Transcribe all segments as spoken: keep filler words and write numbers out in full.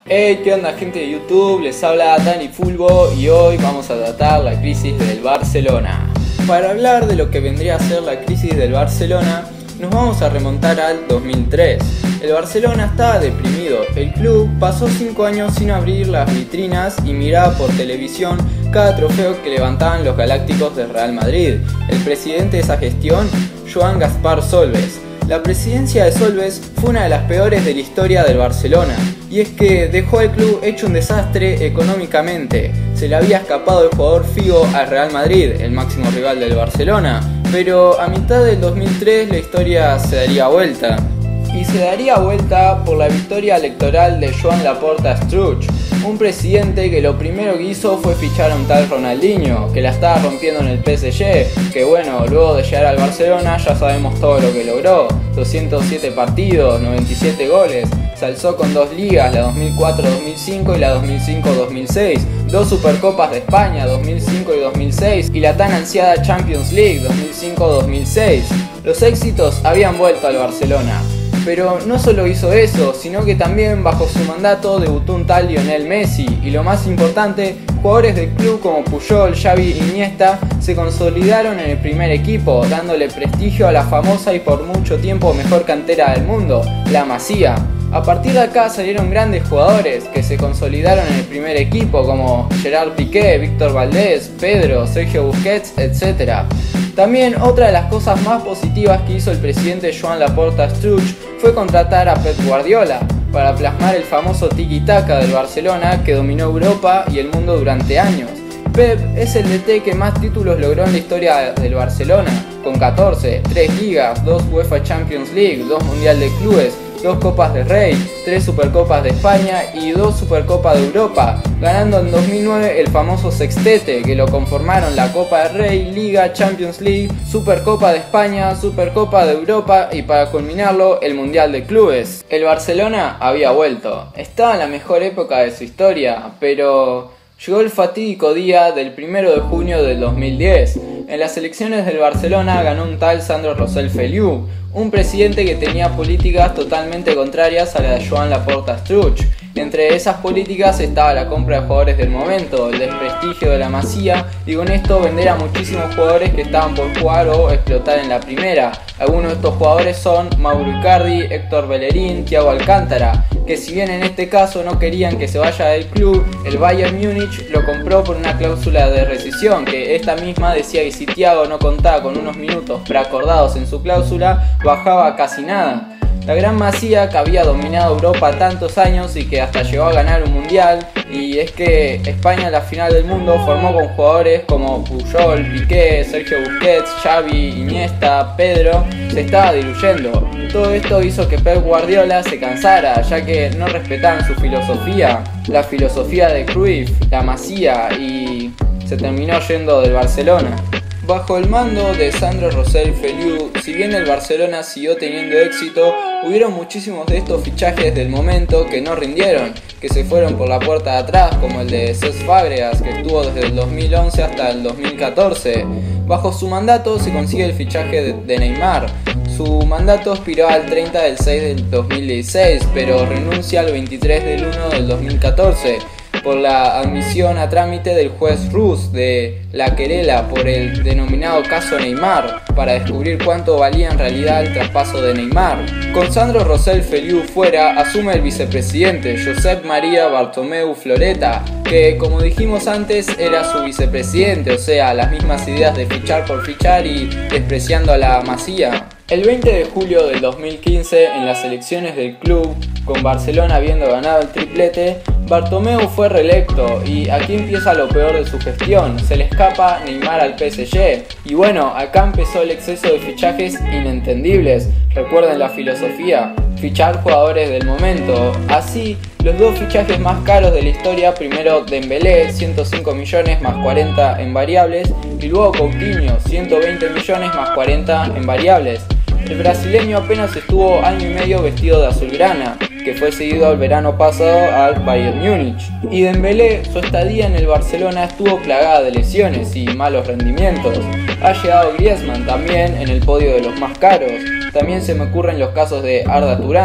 Hey, ¿qué onda gente de YouTube? Les habla Dani Fulbo y hoy vamos a tratar la crisis del Barcelona. Para hablar de lo que vendría a ser la crisis del Barcelona, nos vamos a remontar al dos mil tres. El Barcelona estaba deprimido, el club pasó cinco años sin abrir las vitrinas y miraba por televisión cada trofeo que levantaban los galácticos del Real Madrid. El presidente de esa gestión, Joan Gaspar Solbes. La presidencia de Solbes fue una de las peores de la historia del Barcelona, y es que dejó al club hecho un desastre económicamente. Se le había escapado el jugador Figo al Real Madrid, el máximo rival del Barcelona, pero a mitad del dos mil tres la historia se daría vuelta. Y se daría vuelta por la victoria electoral de Joan Laporta Struch, un presidente que lo primero que hizo fue fichar a un tal Ronaldinho, que la estaba rompiendo en el P S G, que bueno, luego de llegar al Barcelona ya sabemos todo lo que logró, doscientos siete partidos, noventa y siete goles, se alzó con dos ligas, la dos mil cuatro dos mil cinco y la dos mil cinco dos mil seis, dos Supercopas de España, dos mil cinco y dos mil seis, y la tan ansiada Champions League, dos mil cinco dos mil seis. Los éxitos habían vuelto al Barcelona. Pero no solo hizo eso, sino que también bajo su mandato debutó un tal Lionel Messi, y lo más importante, jugadores del club como Puyol, Xavi y Iniesta se consolidaron en el primer equipo, dándole prestigio a la famosa y por mucho tiempo mejor cantera del mundo, la Masía. A partir de acá salieron grandes jugadores que se consolidaron en el primer equipo como Gerard Piqué, Víctor Valdés, Pedro, Sergio Busquets, etcétera. También otra de las cosas más positivas que hizo el presidente Joan Laporta Struch fue contratar a Pep Guardiola para plasmar el famoso tiki-taka del Barcelona que dominó Europa y el mundo durante años. Pep es el D T que más títulos logró en la historia del Barcelona, con catorce, tres ligas, dos UEFA Champions League, dos Mundial de Clubes, dos Copas del Rey, tres Supercopas de España y dos Supercopas de Europa, ganando en dos mil nueve el famoso sextete que lo conformaron la Copa del Rey, Liga, Champions League, Supercopa de España, Supercopa de Europa y para culminarlo el Mundial de Clubes. El Barcelona había vuelto, estaba en la mejor época de su historia, pero llegó el fatídico día del primero de junio del dos mil diez. En las elecciones del Barcelona ganó un tal Sandro Rosell Feliu, un presidente que tenía políticas totalmente contrarias a la de Joan Laporta Struch. Entre esas políticas estaba la compra de jugadores del momento, el desprestigio de la Masía y con esto vender a muchísimos jugadores que estaban por jugar o explotar en la primera. Algunos de estos jugadores son Mauro Icardi, Héctor Bellerín, Thiago Alcántara, que si bien en este caso no querían que se vaya del club, el Bayern Múnich lo compró por una cláusula de rescisión, que esta misma decía que si Thiago no contaba con unos minutos preacordados en su cláusula, bajaba a casi nada. La gran Masía que había dominado Europa tantos años y que hasta llegó a ganar un mundial, y es que España en la final del mundo formó con jugadores como Puyol, Piqué, Sergio Busquets, Xavi, Iniesta, Pedro, se estaba diluyendo. Todo esto hizo que Pep Guardiola se cansara, ya que no respetaban su filosofía, la filosofía de Cruyff, la Masía, y se terminó yendo del Barcelona. Bajo el mando de Sandro Rosell Feliu, si bien el Barcelona siguió teniendo éxito, hubieron muchísimos de estos fichajes del momento que no rindieron, que se fueron por la puerta de atrás, como el de Cesc Fábregas, que estuvo desde el dos mil once hasta el dos mil catorce. Bajo su mandato se consigue el fichaje de, de Neymar. Su mandato expiró al treinta del seis del dos mil dieciséis, pero renuncia al veintitrés del uno del dos mil catorce. Por la admisión a trámite del juez Rus de la querela por el denominado caso Neymar, para descubrir cuánto valía en realidad el traspaso de Neymar. Con Sandro Rosell Feliu fuera, asume el vicepresidente Josep Maria Bartomeu Floreta, que como dijimos antes era su vicepresidente, o sea, las mismas ideas de fichar por fichar y despreciando a la Masía. El veinte de julio del dos mil quince, en las elecciones del club, con Barcelona habiendo ganado el triplete, Bartomeu fue reelecto y aquí empieza lo peor de su gestión, se le escapa Neymar al P S G. Y bueno, acá empezó el exceso de fichajes inentendibles, recuerden la filosofía, fichar jugadores del momento. Así, los dos fichajes más caros de la historia, primero Dembélé, ciento cinco millones más cuarenta en variables, y luego Coutinho, ciento veinte millones más cuarenta en variables. El brasileño apenas estuvo año y medio vestido de azulgrana, que fue seguido el verano pasado al Bayern Múnich. Y Dembélé, su estadía en el Barcelona estuvo plagada de lesiones y malos rendimientos. Ha llegado Griezmann también en el podio de los más caros. También se me ocurren los casos de Arda Turán,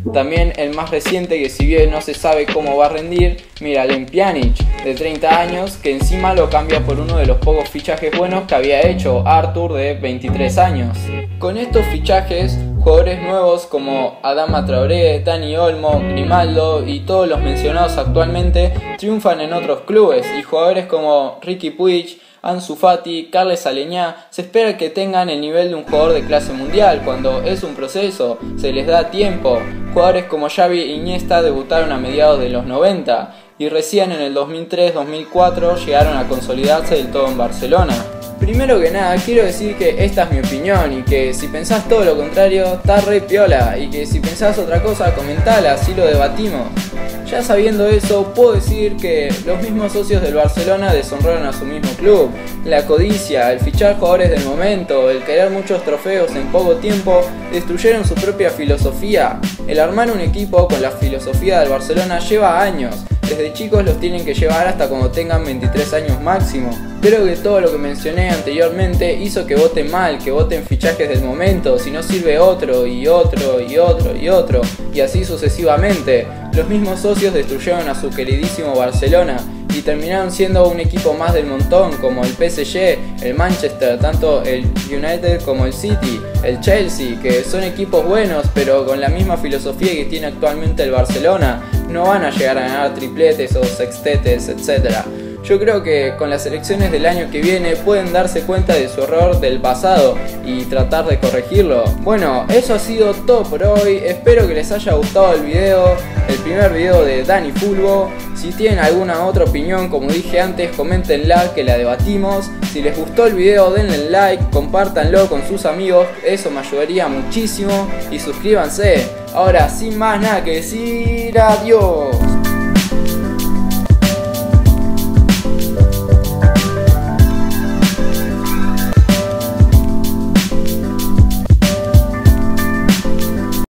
También el más reciente, que si bien no se sabe cómo va a rendir, Miralem Pjanic, de treinta años, que encima lo cambia por uno de los pocos fichajes buenos que había hecho, Arthur, de veintitrés años. Con estos fichajes, jugadores nuevos como Adama Traoré, Dani Olmo, Grimaldo y todos los mencionados actualmente triunfan en otros clubes, y jugadores como Riqui Puig, Ansu Fati, Carles Aleñá se espera que tengan el nivel de un jugador de clase mundial. Cuando es un proceso, se les da tiempo. Jugadores como Xavi e Iniesta debutaron a mediados de los noventa y recién en el dos mil tres dos mil cuatro llegaron a consolidarse del todo en Barcelona. Primero que nada, quiero decir que esta es mi opinión y que si pensás todo lo contrario, está re piola, y que si pensás otra cosa, comentala, así lo debatimos. Ya sabiendo eso, puedo decir que los mismos socios del Barcelona deshonraron a su mismo club. La codicia, el fichar jugadores del momento, el querer muchos trofeos en poco tiempo, destruyeron su propia filosofía. El armar un equipo con la filosofía del Barcelona lleva años. Desde chicos los tienen que llevar hasta cuando tengan veintitrés años máximo. Creo que todo lo que mencioné anteriormente hizo que voten mal, que voten fichajes del momento, si no sirve otro y otro y otro y otro, y así sucesivamente. Los mismos socios destruyeron a su queridísimo Barcelona y terminaron siendo un equipo más del montón, como el P S G, el Manchester, tanto el United como el City, el Chelsea, que son equipos buenos, pero con la misma filosofía que tiene actualmente el Barcelona, no van a llegar a ganar tripletes o sextetes, etcétera. Yo creo que con las elecciones del año que viene pueden darse cuenta de su error del pasado y tratar de corregirlo. Bueno, eso ha sido todo por hoy. Espero que les haya gustado el video, el primer video de Dani Fulvo. Si tienen alguna otra opinión, como dije antes, coméntenla que la debatimos. Si les gustó el video, denle like, compártanlo con sus amigos, eso me ayudaría muchísimo. Y suscríbanse. Ahora, sin más nada que decir, adiós.